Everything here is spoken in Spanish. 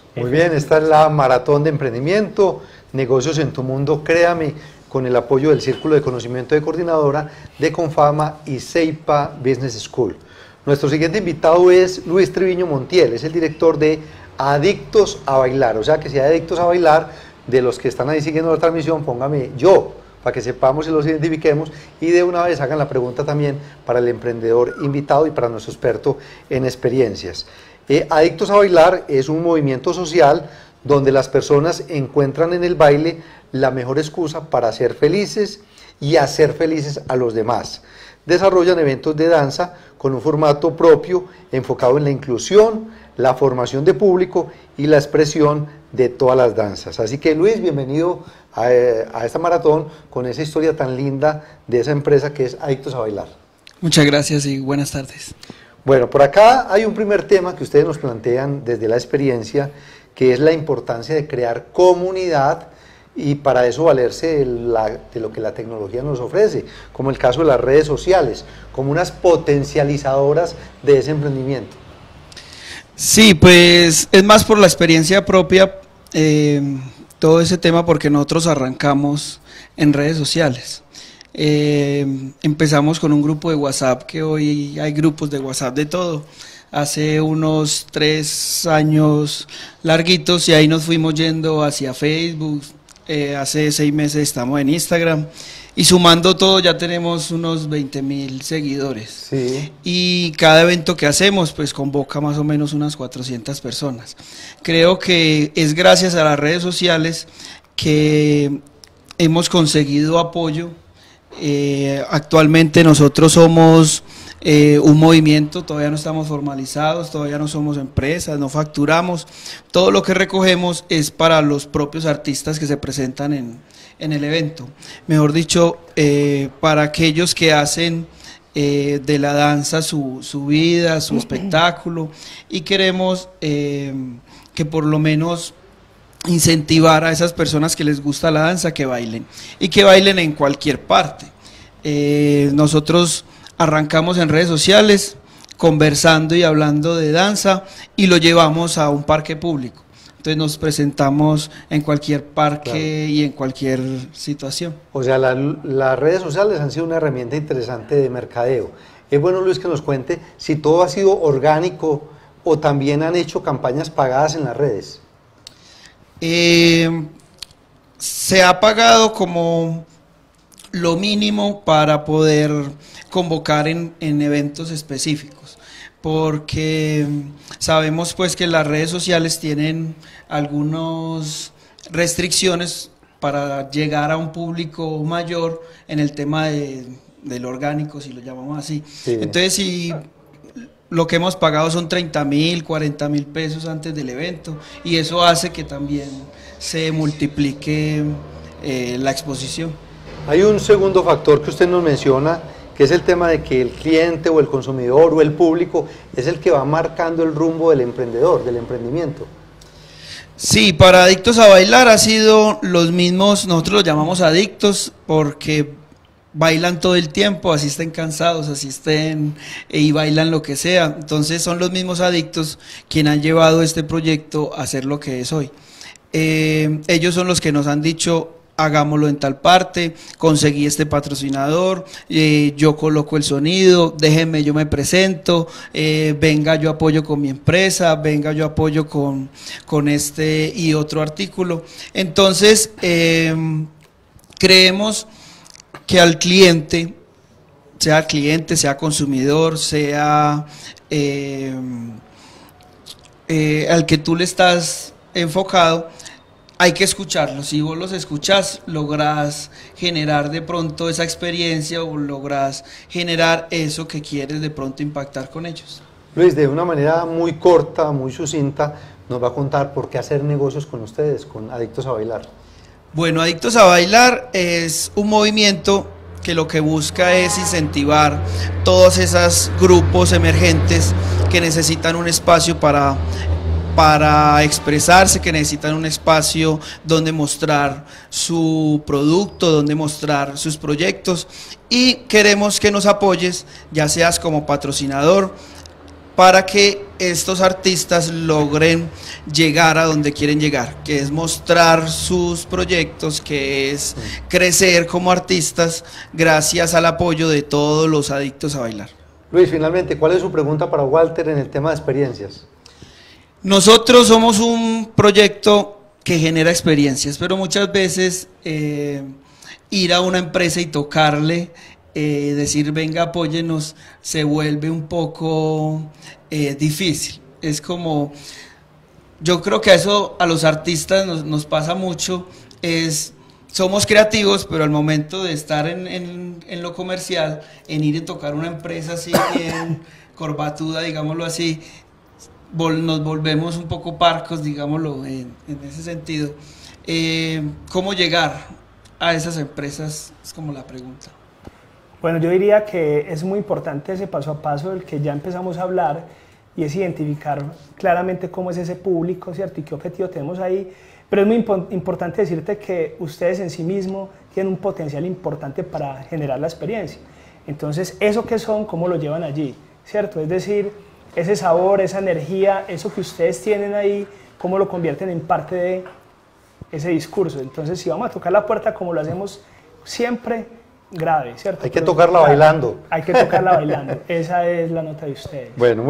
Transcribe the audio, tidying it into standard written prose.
Muy bien, esta es la maratón de emprendimiento, negocios en tu mundo, créame, con el apoyo del Círculo de Conocimiento de Coordinadora de Confama y Ceipa Business School. Nuestro siguiente invitado es Luis Triviño Montiel, es el director de Adictos a Bailar, o sea que si hay adictos a bailar, de los que están ahí siguiendo la transmisión, póngame yo, para que sepamos y los identifiquemos, y de una vez hagan la pregunta también para el emprendedor invitado y para nuestro experto en experiencias. Adictos a Bailar es un movimiento social donde las personas encuentran en el baile la mejor excusa para ser felices y hacer felices a los demás. Desarrollan eventos de danza con un formato propio enfocado en la inclusión, la formación de público y la expresión de todas las danzas. Así que Luis, bienvenido a esta maratón con esa historia tan linda de esa empresa que es Adictos a Bailar. Muchas gracias y buenas tardes. Bueno, por acá hay un primer tema que ustedes nos plantean desde la experiencia, que es la importancia de crear comunidad y para eso valerse de lo que la tecnología nos ofrece, como el caso de las redes sociales, como unas potencializadoras de ese emprendimiento. Sí, pues es más por la experiencia propia todo ese tema, porque nosotros arrancamos en redes sociales. Empezamos con un grupo de WhatsApp, que hoy hay grupos de WhatsApp de todo. Hace unos 3 años larguitos y ahí nos fuimos yendo hacia Facebook. Hace 6 meses estamos en Instagram y sumando todo ya tenemos unos 20.000 seguidores. Sí. Y cada evento que hacemos pues convoca más o menos unas 400 personas. Creo que es gracias a las redes sociales que hemos conseguido apoyo. Actualmente nosotros somos un movimiento, todavía no estamos formalizados, todavía no somos empresas, no facturamos. Todo lo que recogemos es para los propios artistas que se presentan en el evento. Mejor dicho, para aquellos que hacen de la danza su vida, su espectáculo, y queremos que por lo menos incentivar a esas personas que les gusta la danza que bailen, y que bailen en cualquier parte. Nosotros arrancamos en redes sociales conversando y hablando de danza y lo llevamos a un parque público. Entonces nos presentamos en cualquier parque, claro, y en cualquier situación. O sea, las redes sociales han sido una herramienta interesante de mercadeo. Es bueno, Luis, que nos cuente si todo ha sido orgánico o también han hecho campañas pagadas en las redes. Se ha pagado como lo mínimo para poder convocar en eventos específicos, porque sabemos pues que las redes sociales tienen algunas restricciones para llegar a un público mayor en el tema del orgánico, si lo llamamos así. Sí. Entonces, si lo que hemos pagado son 30.000, 40.000 pesos antes del evento, y eso hace que también se multiplique la exposición. Hay un segundo factor que usted nos menciona, que es el tema de que el cliente o el consumidor o el público es el que va marcando el rumbo del emprendedor, del emprendimiento. Sí, para Adictos a Bailar ha sido los mismos, nosotros los llamamos adictos porque bailan todo el tiempo, así estén cansados, así estén y bailan lo que sea. Entonces son los mismos adictos quienes han llevado este proyecto a ser lo que es hoy. Ellos son los que nos han dicho: hagámoslo en tal parte, conseguí este patrocinador, yo coloco el sonido, déjenme, yo me presento, venga, yo apoyo con mi empresa, venga, yo apoyo con este y otro artículo. Entonces, creemos que al cliente, sea consumidor, sea al que tú le estás enfocado, hay que escucharlos. Si vos los escuchas, lográs generar de pronto esa experiencia o lográs generar eso que quieres de pronto impactar con ellos. Luis, de una manera muy corta, muy sucinta, nos va a contar por qué hacer negocios con ustedes, con Adictos a Bailar. Bueno, Adictos a Bailar es un movimiento que lo que busca es incentivar todos esos grupos emergentes que necesitan un espacio para expresarse, que necesitan un espacio donde mostrar su producto, donde mostrar sus proyectos, y queremos que nos apoyes, ya seas como patrocinador, para que estos artistas logren llegar a donde quieren llegar, que es mostrar sus proyectos, que es crecer como artistas gracias al apoyo de todos los adictos a bailar. Luis, finalmente, ¿cuál es su pregunta para Walter en el tema de experiencias? Nosotros somos un proyecto que genera experiencias, pero muchas veces ir a una empresa y tocarle, decir venga apóyenos, se vuelve un poco difícil. Es como, yo creo que eso a los artistas nos pasa mucho, somos creativos, pero al momento de estar en lo comercial, en ir a tocar una empresa así bien corbatuda, digámoslo así, nos volvemos un poco parcos, digámoslo, en ese sentido. ¿Cómo llegar a esas empresas? Es como la pregunta. Bueno, yo diría que es muy importante ese paso a paso del que ya empezamos a hablar, y es identificar claramente cómo es ese público, ¿cierto? Y qué objetivo tenemos ahí. Pero es muy importante decirte que ustedes en sí mismos tienen un potencial importante para generar la experiencia. Entonces, ¿eso qué son? ¿Cómo lo llevan allí? ¿Cierto? Es decir, ese sabor, esa energía, eso que ustedes tienen ahí, ¿cómo lo convierten en parte de ese discurso? Entonces, si vamos a tocar la puerta como lo hacemos siempre, grave, ¿cierto? Hay que tocarla bailando. Hay que tocarla bailando. Esa es la nota de ustedes. Bueno.